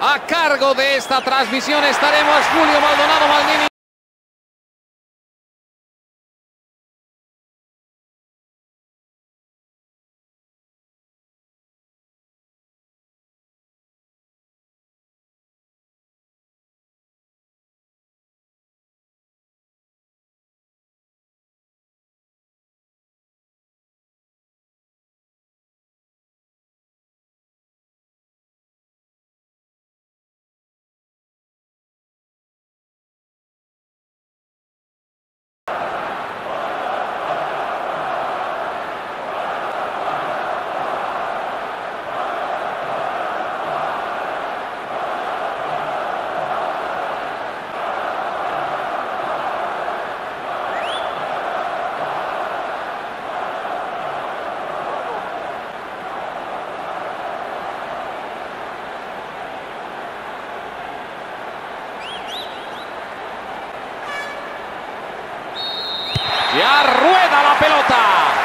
A cargo de esta transmisión estaremos Julio Maldonado Maldini. Ya rueda la pelota.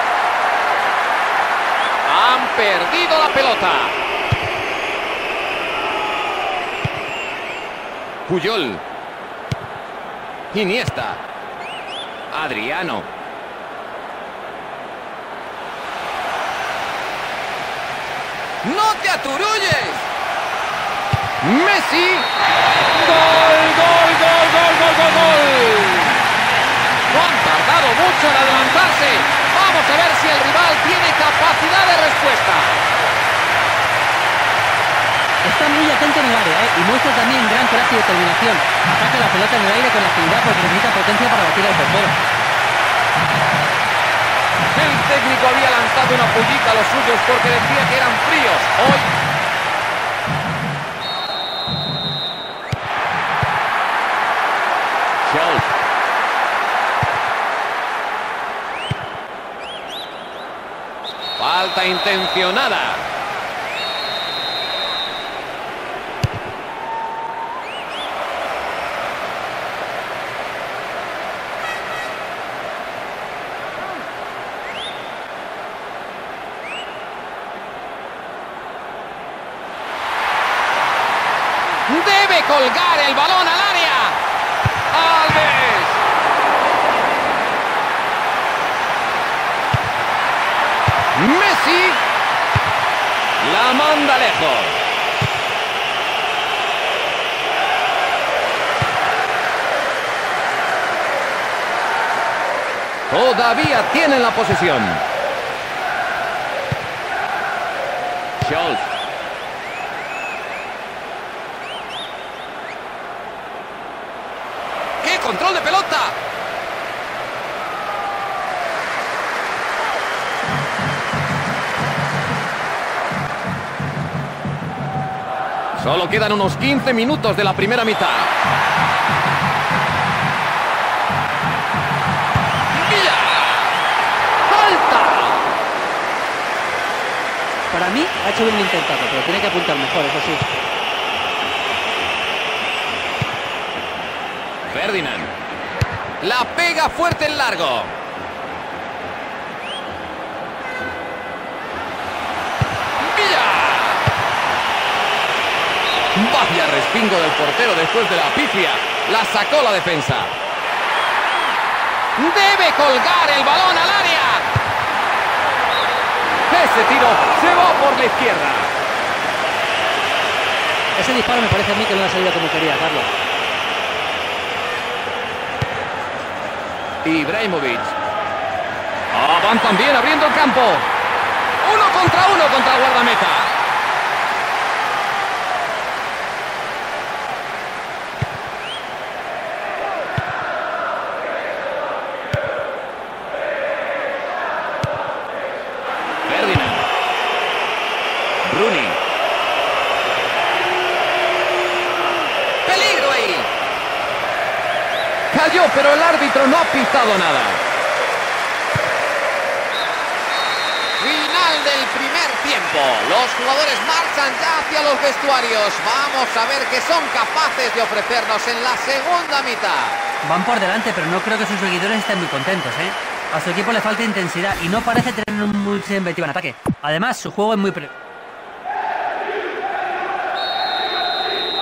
Han perdido la pelota. Puyol. Iniesta. Adriano. ¡No te aturulles! Messi. ¡Gol, gol, gol, gol, gol, gol, gol! No han tardado mucho en adelantarse. Vamos a ver si el rival tiene capacidad de respuesta. Está muy atento en el área y muestra también gran coraje y determinación. Ataca la pelota en el aire con agilidad porque necesita potencia para batir al portero. El técnico había lanzado una pullita a los suyos porque decía que eran fríos. Hoy Scholz. Falta intencionada. Debe colgar el balón al área. Alves. Messi. La manda lejos. Todavía tienen la posesión. Scholz. ¡Qué control de pelota! Solo quedan unos 15 minutos de la primera mitad. ¡Villa! ¡Falta! Para mí ha hecho bien intentado, pero tiene que apuntar mejor, eso sí. Ferdinand. La pega fuerte en largo. Vaya respingo del portero después de la pifia. La sacó la defensa. Debe colgar el balón al área. Ese tiro se va por la izquierda. Ese disparo me parece a mí que no ha salido como quería, Carlos. Ibrahimovic. Avanzan bien abriendo el campo. 1 contra 1 contra el guardameta. Peligro ahí. Cayó, pero el árbitro no ha pitado nada. Final del primer tiempo. Los jugadores marchan ya hacia los vestuarios. Vamos a ver qué son capaces de ofrecernos en la segunda mitad. Van por delante, pero no creo que sus seguidores estén muy contentos, ¿eh? A su equipo le falta intensidad y no parece tener un muy inventivo en ataque. Además, su juego es muy...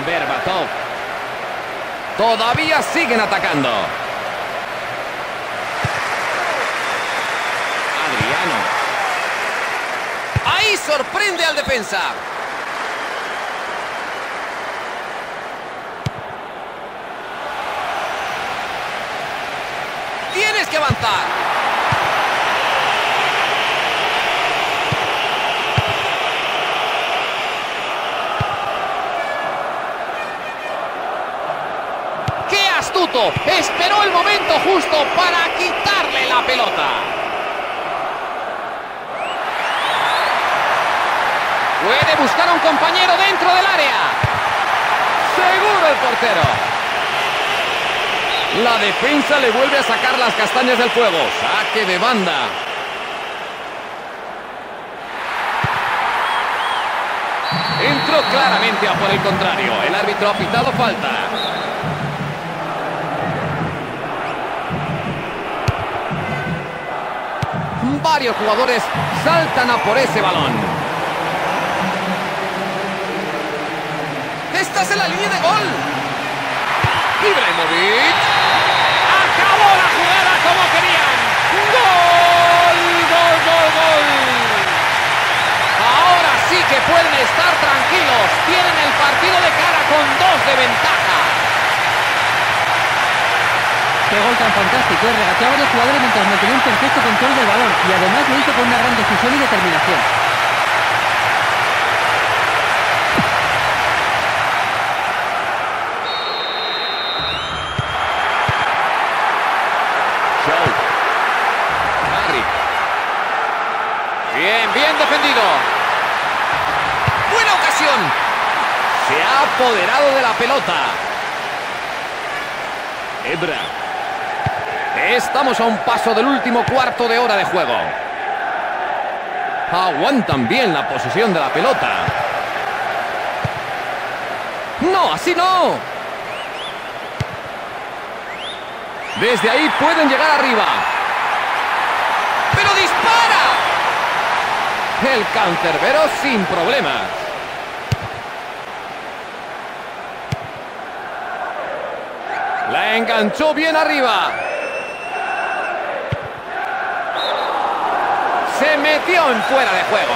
Berbatov. Todavía siguen atacando. Adriano. Ahí sorprende al defensa. Tienes que avanzar. Esperó el momento justo para quitarle la pelota. Puede buscar a un compañero dentro del área. Seguro el portero. La defensa le vuelve a sacar las castañas del fuego. Saque de banda. Entró claramente a por el contrario. El árbitro ha pitado falta. Varios jugadores saltan a por ese balón. ¡Estás en la línea de gol! Ibrahimovic. ¡Acabó la jugada como querían! ¡Gol! ¡Gol, gol, gol! Ahora sí que pueden estar tranquilos. Tienen el partido de cara con 2 de ventaja. Qué gol tan fantástico, regateó a varios jugadores mientras mantenía un perfecto control del balón y además lo hizo con una gran decisión y determinación. Show. Harry. Bien defendido. Buena ocasión. Se ha apoderado de la pelota. Ebra. Estamos a un paso del último cuarto de hora de juego. Aguantan bien la posesión de la pelota. ¡No, así no! Desde ahí pueden llegar arriba. ¡Pero dispara! El cancerbero sin problemas. La enganchó bien arriba. Se metió en fuera de juego.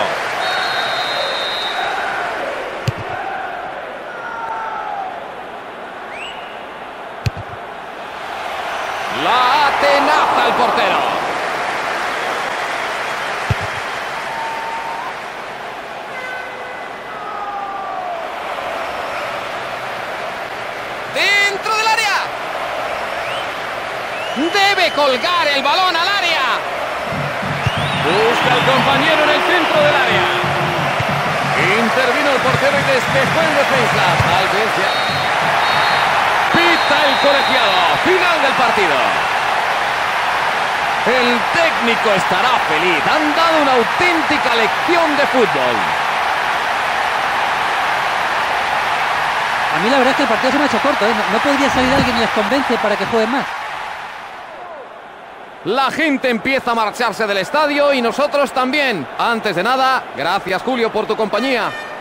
La atenaza al portero. Dentro del área. Debe colgar el balón al área. Busca al compañero en el centro del área. Intervino el portero y despejó en defensa. Tal vez ya. Pita el colegiado. Final del partido. El técnico estará feliz. Han dado una auténtica lección de fútbol. A mí la verdad es que el partido se me ha hecho corto, ¿eh? No podría salir alguien y les convence para que jueguen más. La gente empieza a marcharse del estadio y nosotros también. Antes de nada, gracias Julio por tu compañía.